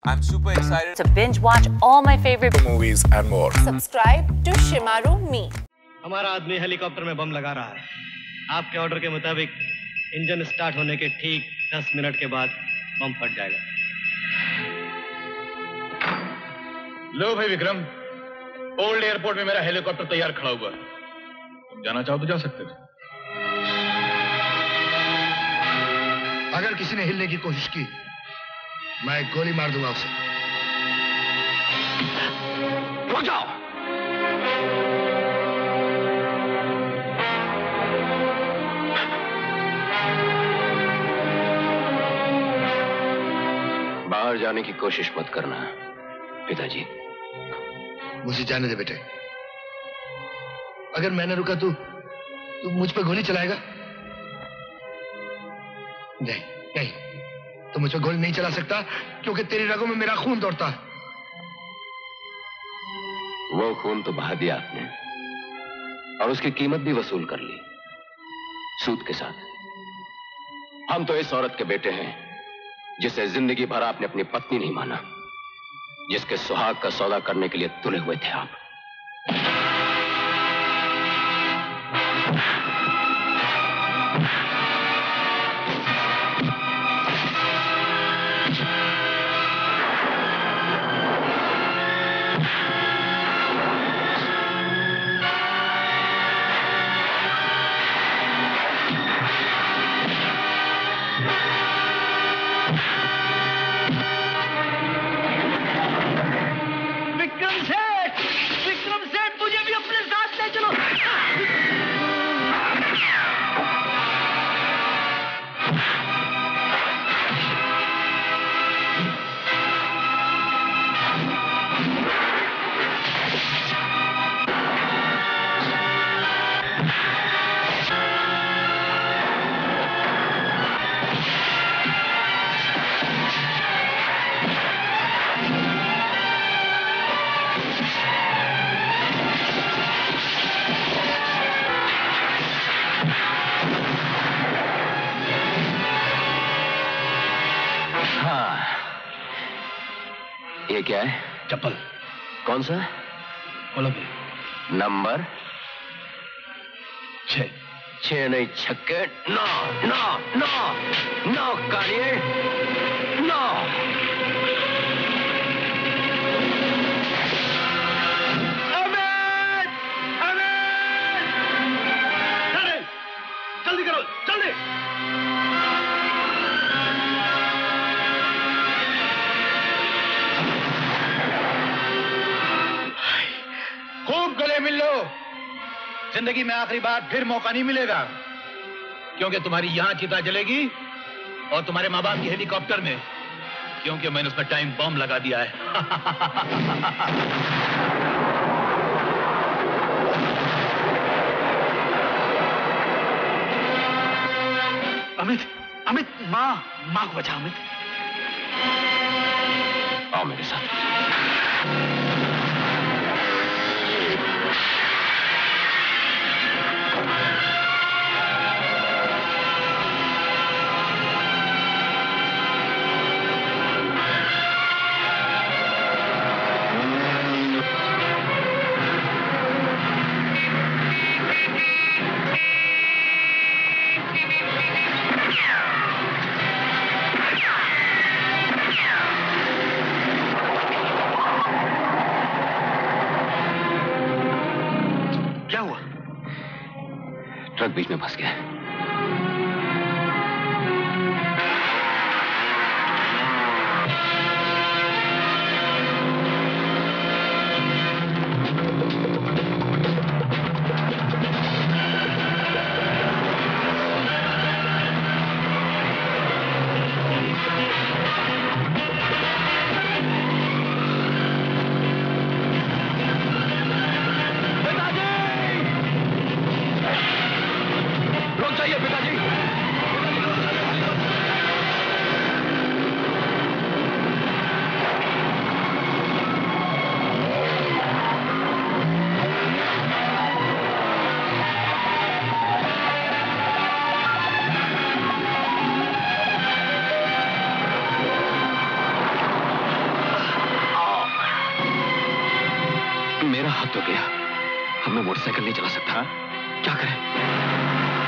I'm super excited to binge watch all my favorite movies and more. Subscribe to Shimaru Me. हमारा आदमी helicopter में बम लगा रहा है। आपके ऑर्डर के मुताबिक इंजन स्टार्ट होने के ठीक 10 मिनट के बाद बम फट जाएगा। लो भाई विक्रम, ओल्ड एयरपोर्ट में मेरा हेलीकॉप्टर तैयार खड़ा हुआ है। तुम जाना चाहो तो जा सकते हो। अगर किसी ने हिलने की कोशिश की, मैं गोली मार दूंगा उसे। रुक जाओ। बाहर जाने की कोशिश मत करना पिताजी। मुझे जाने दे बेटे। अगर मैं न रुका तो तू मुझ पर गोली चलाएगा? नहीं नहीं, तो मुझ पर गोली नहीं चला सकता क्योंकि तेरी रगों में मेरा खून दौड़ता है। वो खून तो बहा दिया आपने और उसकी कीमत भी वसूल कर ली, सूद के साथ। हम तो इस औरत के बेटे हैं जिसे जिंदगी भर आपने अपनी पत्नी नहीं माना, जिसके सुहाग का सौदा करने के लिए तुले हुए थे आप। ये क्या है? चप्पल। कौन सा? कोलंबो। नंबर 6। 6 नहीं, छक्के। नो नो नो नो कालिए, नो। अमित! अमित! जल्दी करो, जल्दी! खूब गले मिल लो। जिंदगी में आखिरी बार फिर मौका नहीं मिलेगा, क्योंकि तुम्हारी यहां चिता जलेगी और तुम्हारे माँ बाप की हेलीकॉप्टर में, क्योंकि मैंने उसमें टाइम बम लगा दिया है। अमित, अमित, माँ को बचा। अमित, आओ मेरे साथ। ट्रक बीच में फंस गया। रुक हद हो गया। अब मैं मोटरसाइकिल नहीं चला सकता। क्या करें?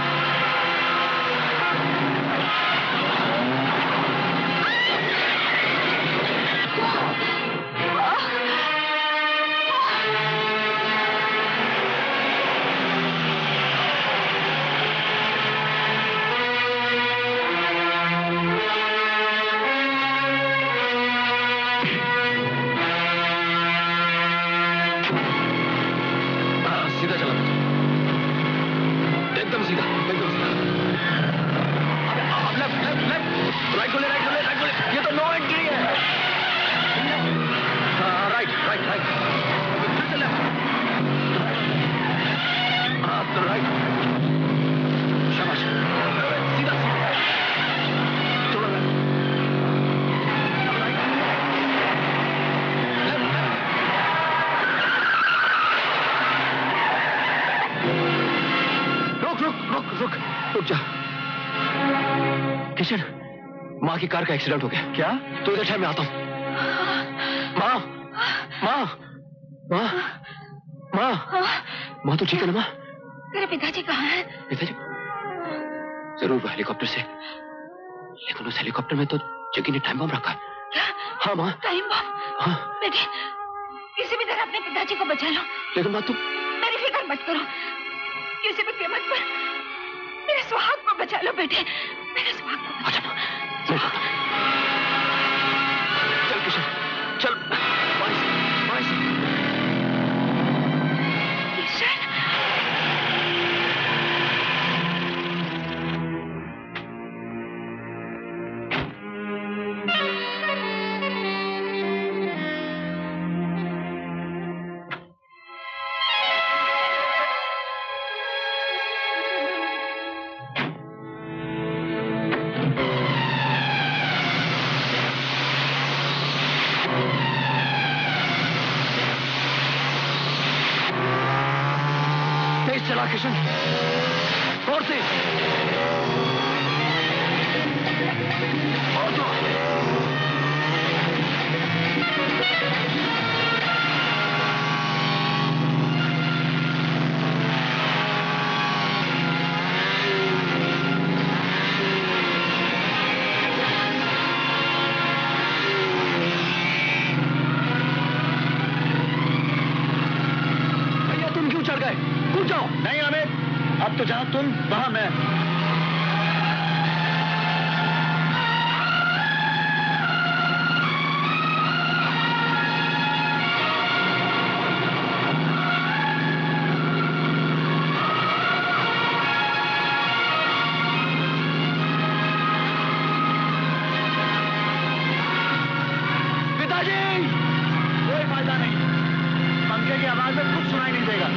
किशन, माँ की कार का एक्सीडेंट हो गया। क्या? तो इधर टाइम में आता हूँ। माँ, माँ, माँ, माँ, माँ तो ठीक है ना माँ? तेरे पिताजी कहाँ हैं? पिताजी? जरूर वो हेलीकॉप्टर से, लेकिन उस हेलीकॉप्टर में तो जगी ने टाइम बम रखा है। क्या? हाँ माँ। Time bomb? हाँ। बेटे, किसी भी तरह अपने पिताजी को बचा लो। लेकिन माँ तुम मेरी फिक्र मत करो, किसी भी कीमत पर मेरे सुहाग को बचा लो बेटे, मेरे सुहाग को। अच्छा माँ, मैं जाता हूँ। चल किशन, चल। किशन, चला किशन, और से और तो भैया तुम क्यों चढ़ गए? कूद जाओ। नहीं अमित, अब तो जहां तुम वहां मैं। पिताजी, कोई फायदा नहीं, पंखे की आवाज में कुछ सुनाई नहीं देगा।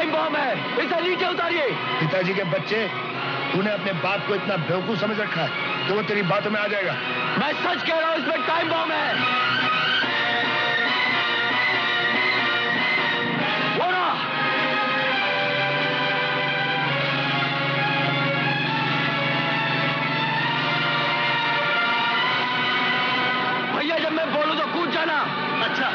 टाइम बॉम्ब है, इसे नीचे उतारिए। पिताजी के बच्चे, तूने अपने बाप को इतना बेवकूफ समझ रखा है कि वो तेरी बातों में आ जाएगा। मैं सच कह रहा हूं, इसमें टाइम बॉम्ब है। भैया जब मैं बोलूं तो कूद जाना। अच्छा।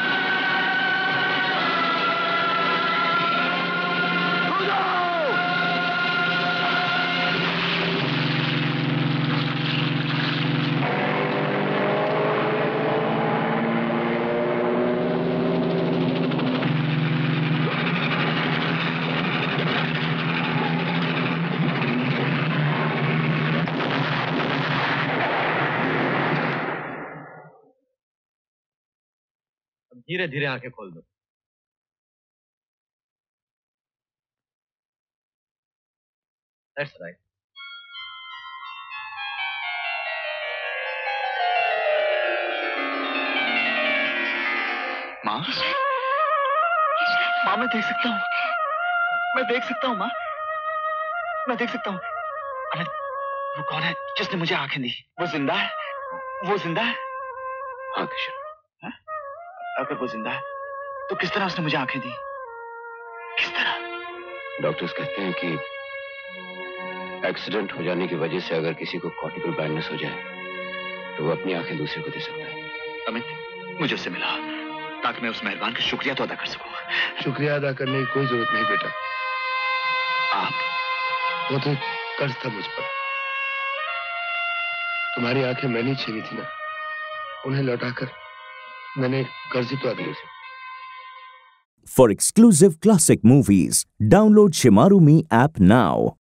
धीरे धीरे आंखें खोल दो। That's right. माँ, माँ मैं देख सकता हूँ, मैं देख सकता हूँ माँ, मैं देख सकता हूँ। अमित, वो कौन है जिसने मुझे आंखें दी? वो जिंदा है? वो जिंदा है? हाँ किशन। हाँ? अगर वो जिंदा है तो किस तरह उसने मुझे आंखें दी? किस तरह? डॉक्टर्स कहते हैं कि एक्सीडेंट हो जाने की वजह से अगर किसी को कॉर्टिकल ब्लाइंडनेस हो जाए तो वो अपनी आंखें दूसरे को दे सकता है। अमित, मुझे उससे मिला ताकि मैं उस मेहरबान का शुक्रिया तो अदा कर सकूं। शुक्रिया अदा करने की कोई जरूरत नहीं बेटा। आप? वो तो एक कर्ज था मुझ पर। तुम्हारी आंखें मैंने छीनी थी ना, उन्हें लौटाकर मैंने कर्ज ही तो अदा किया। For exclusive classic movies, download Shimaru Me app now.